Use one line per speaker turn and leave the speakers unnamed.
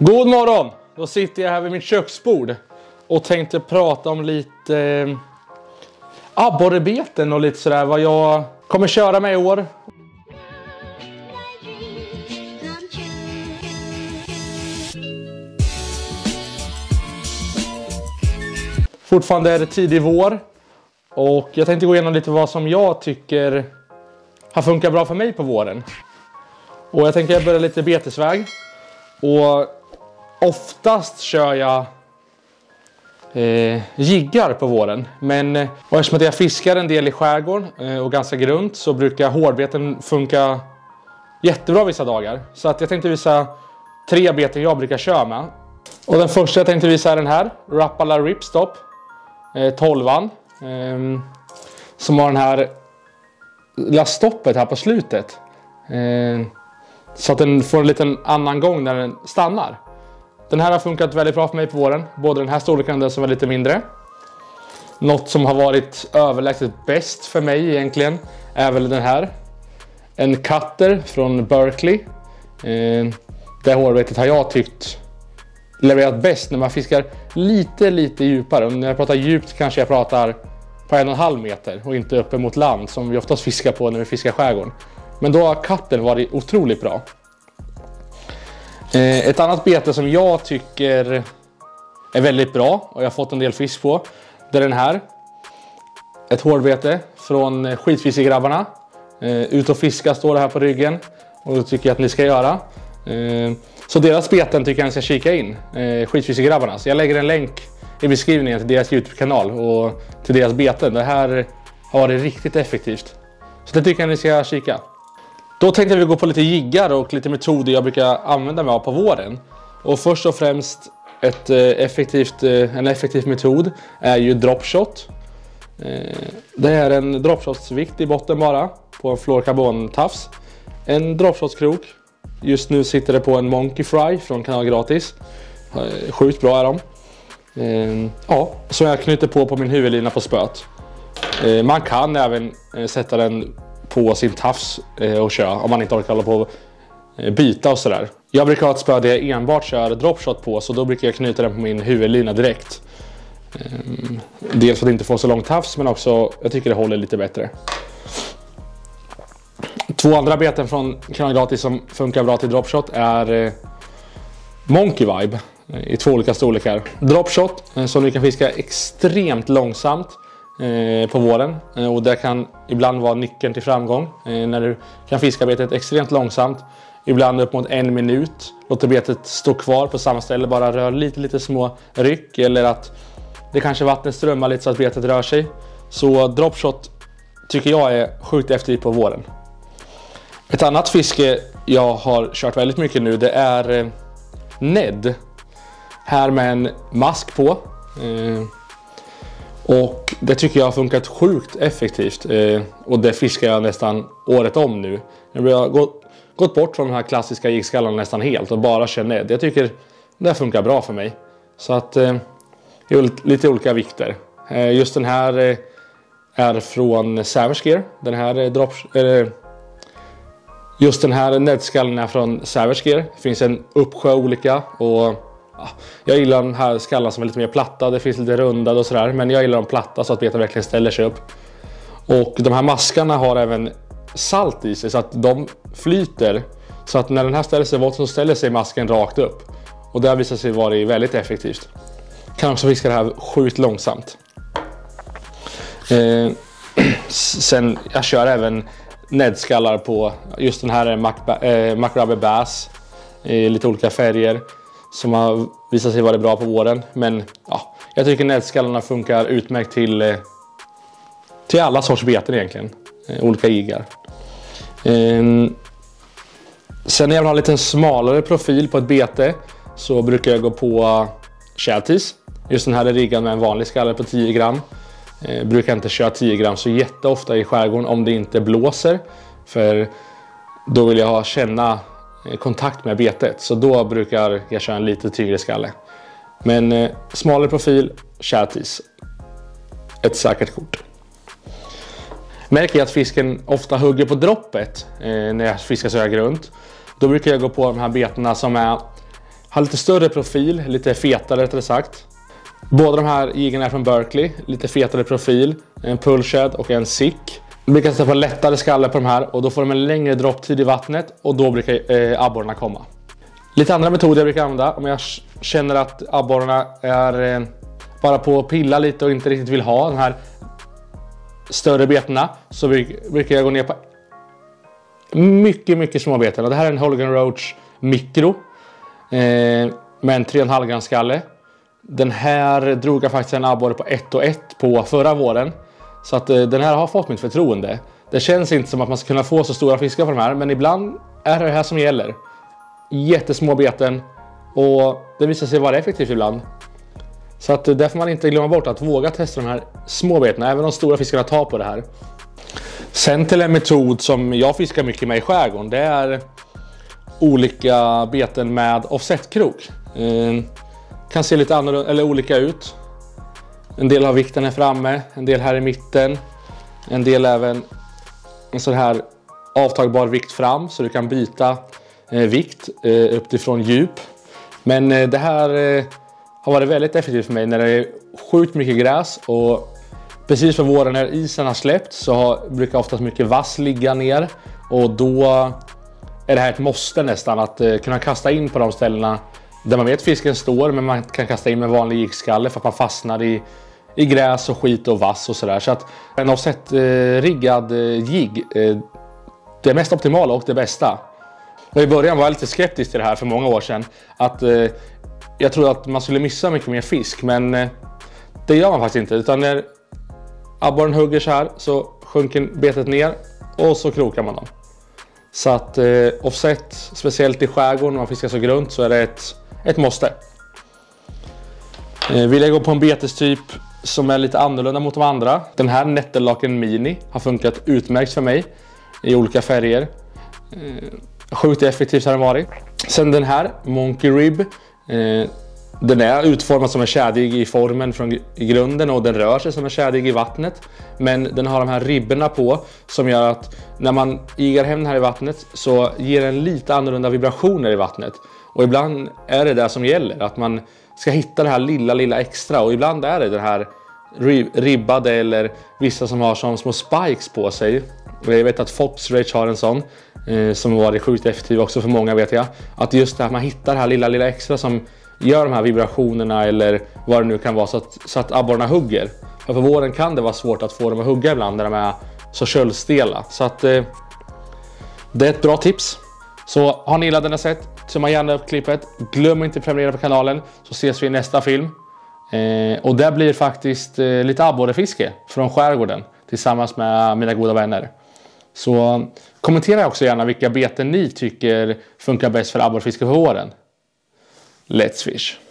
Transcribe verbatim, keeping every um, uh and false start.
God morgon! Då sitter jag här vid mitt köksbord och tänkte prata om lite eh, abborrebeten och lite sådär vad jag kommer köra med i år. Fortfarande är det tidig vår och jag tänkte gå igenom lite vad som jag tycker har funkat bra för mig på våren. Och jag tänker börja lite betesväg. Och oftast kör jag eh, jiggar på våren. Men och eftersom att jag fiskar en del i skärgården eh, och ganska grunt så brukar hårdbeten funka jättebra vissa dagar. Så att jag tänkte visa tre beten jag brukar köra med. Och den första jag tänkte visa är den här. Rapala Ripstop. Eh, tolvan. Eh, som har den här lilla stoppet här på slutet. Eh, så att den får en liten annan gång när den stannar. Den här har funkat väldigt bra för mig på våren. Både den här storleken och den som är lite mindre. Något som har varit överlägset bäst för mig egentligen är väl den här. En cutter från Berkeley. Eh, det hårbetet har jag tyckt levererat bäst när man fiskar lite lite djupare. Och när jag pratar djupt kanske jag pratar på en och en halv meter och inte uppe mot land som vi oftast fiskar på när vi fiskar skärgården. Men då har cuttern varit otroligt bra. Eh, ett annat bete som jag tycker är väldigt bra och jag har fått en del fisk på, det är den här. Ett hårdbete från Skitfiskegrabbarna. Eh, ut och fiska står det här på ryggen och det tycker jag att ni ska göra. Eh, så deras beten tycker jag ni ska kika in. Eh, Skitfiskegrabbarna. Så jag lägger en länk i beskrivningen till deras YouTube-kanal och till deras beten. Det här har varit riktigt effektivt. Så det tycker jag ni ska kika. Då tänkte vi gå på lite jiggar och lite metoder jag brukar använda mig av på våren. Och först och främst ett effektivt, en effektiv metod är ju dropshot. Det är en dropshotsvikt i botten bara på en fluorkarbon-tafs. En dropshotskrok. Just nu sitter det på en Monkey Fry från Kanal Gratis. Sjukt bra är de. Ja, så jag knyter på på min huvudlina på spöt. Man kan även sätta den på sin tafs och köra om man inte orkar hålla på och byta och sådär. Jag brukar ha ett spö där jag enbart kör dropshot på, så då brukar jag knyta den på min huvudlina direkt. Dels för att inte få så lång tafs, men också jag tycker det håller lite bättre. Två andra beten från Kanal Gratis som funkar bra till dropshot är Monkey Vibe i två olika storlekar. Dropshot som du kan fiska extremt långsamt på våren, och det kan ibland vara nyckeln till framgång när du kan fiska betet extremt långsamt, ibland upp mot en minut, låter betet stå kvar på samma ställe, bara rör lite lite små ryck, eller att det kanske vattnet strömmar lite så att betet rör sig. Så dropshot tycker jag är sjukt effektivt på våren. Ett annat fiske jag har kört väldigt mycket nu, det är Ned här med en mask på. Och det tycker jag har funkat sjukt effektivt. Eh, och det fiskar jag nästan året om nu. Jag har gått, gått bort från de här klassiska jiggskallarna nästan helt och bara kör ned. Jag tycker det funkar bra för mig. Så att eh, det är lite olika vikter. Eh, just den här eh, är från Savage Gear. Den här eh, drops, eh, just den här nedskallen är från Savage Gear. Det finns en uppsjö olika och jag gillar de här skallarna som är lite mer platta. Det finns lite rundade och sådär. Men jag gillar de platta så att beten verkligen ställer sig upp. Och de här maskarna har även salt i sig så att de flyter. Så att när den här ställer sig våt så ställer sig masken rakt upp. Och det har visat sig vara väldigt effektivt. Kan också fiska det här sjukt långsamt. Eh, sen jag kör även nedskallar på. Just den här är Mac, eh, MacRubber Bass. I lite olika färger. Som har visat sig vara bra på våren. Men ja, jag tycker nedskallarna funkar utmärkt till, till alla sorts beten egentligen. Eh, olika jiggar. Eh, sen när jag vill ha en lite smalare profil på ett bete så brukar jag gå på Chattis. Just den här är riggad med en vanlig skalle på tio gram. Eh, brukar inte köra tio gram så jätteofta i skärgården om det inte blåser. För då vill jag ha känna kontakt med betet, så då brukar jag köra en lite tyngre skalle. Men eh, smalare profil, Chattis. Ett säkert kort. Märker jag att fisken ofta hugger på droppet eh, när jag fiskar så här grunt. Då brukar jag gå på de här betena som är Har lite större profil, lite fetare rättare sagt. Båda de här jiggarna är från Berkley, lite fetare profil, en pullshed och en sick. Vi brukar sätta på lättare skaller på de här och då får de en längre dropptid i vattnet och då brukar eh, abborrarna komma. Lite andra metoder jag brukar använda om jag känner att abborrarna är eh, bara på att pilla lite och inte riktigt vill ha den här större betena, så brukar jag gå ner på mycket, mycket små beten. Och det här är en Hogan Roach Micro eh, med en tre komma fem gram skalle. Den här drog jag faktiskt en abborre på ett och ett på förra våren. Så att eh, den här har fått mitt förtroende. Det känns inte som att man ska kunna få så stora fiskar på de här, men ibland är det det här som gäller. Jättesmå beten och det visar sig vara effektivt ibland. Så att där får man inte glömma bort att våga testa de här små betena, även de stora fiskarna tar på det här. Sen till en metod som jag fiskar mycket med i skärgården, det är olika beten med offsetkrok. Eh, kan se lite annorlunda eller olika ut. En del har vikten här framme, en del här i mitten, en del även en sån här avtagbar vikt fram så du kan byta eh, vikt eh, upp ifrån djup. Men eh, det här eh, har varit väldigt effektivt för mig när det är sjukt mycket gräs och precis för våren när isen har släppt så har, brukar oftast mycket vass ligga ner och då är det här ett måste nästan att eh, kunna kasta in på de ställena där man vet fisken står, men man kan kasta in med vanlig jigskalle för att man fastnar i, i gräs och skit och vass och sådär. Så att en offset eh, riggad eh, jigg eh, det är mest optimala och det bästa. Och i början var jag lite skeptisk till det här för många år sedan. Att eh, jag trodde att man skulle missa mycket mer fisk, men eh, det gör man faktiskt inte. Utan när abborren hugger så här så sjunker betet ner och så krokar man dem. Så att eh, offset, speciellt i skärgården när man fiskar så grunt, så är det ett, ett måste. Eh, vill jag gå på en betestyp som är lite annorlunda mot de andra. Den här Nettellaken Mini har funkat utmärkt för mig i olika färger. Eh, sjukt effektivt har den varit. Sen den här Monkey Rib. Eh, den är utformad som en tjädig i formen från i grunden och den rör sig som en tjädig i vattnet. Men den har de här ribberna på som gör att när man igar hem den här i vattnet så ger den lite annorlunda vibrationer i vattnet. Och ibland är det det som gäller, att man ska hitta det här lilla, lilla extra. Och ibland är det det här ribbade eller vissa som har som små spikes på sig. Och jag vet att Fox Rage har en sån eh, som var sjukt effektiv också för många, vet jag. Att just det här man hittar det här lilla, lilla extra som gör de här vibrationerna eller vad det nu kan vara så att, så att abborrarna hugger. För på våren kan det vara svårt att få dem att hugga ibland när de är så köldstela. Så att eh, det är ett bra tips. Så har ni gillat denna sätt, tumma gärna upp klippet. Glöm inte att prenumerera på kanalen så ses vi i nästa film. Eh, och det blir faktiskt eh, lite abborrefiske från skärgården tillsammans med mina goda vänner. Så kommentera också gärna vilka beten ni tycker funkar bäst för abborrefiske för våren. Let's fish!